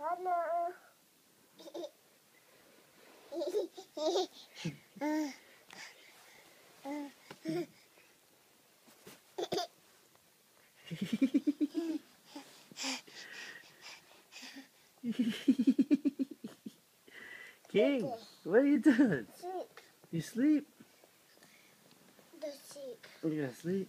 Mama. King, what are you doing? Sleep. You sleep? The sheep. You gonna sleep?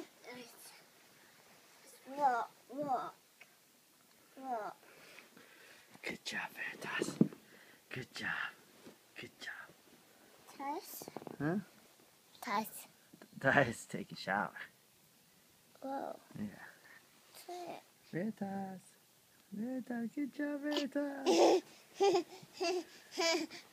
Walk, walk, walk. Good job, Veritas. Good job. Good job. Tice. Huh? Tice. Tice, take a shower. Whoa. Yeah. Tice. Veritas. Veritas, good job, Veritas.